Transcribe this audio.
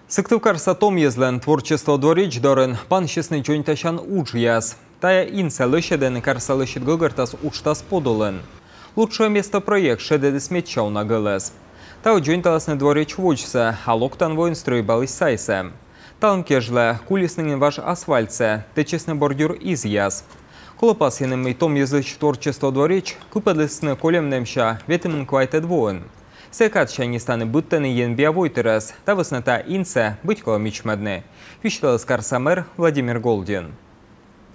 Сыктывкар том езлен творчество дворич дорын пан честный чонтащан уж яс. Тая инса лыщеден карса лыщет гыгыртас учтас подолен. Лучшее место проект шедеды сметчал на ГЛС. Тау джойнталасны дворич вучса, а локтан воинстрой балыс сайсе. Талн кежле кулисный ваш асфальтсе, течесный бордюр из яс. Колопас и том езлыч творчество дворич, купадлысны колемнемща, ветемен квайте двоен. Секатча не стане буттены ен биавойтерес, та высната инце быть коломичмедны. Вещтал Скарсамер Владимир Голдин.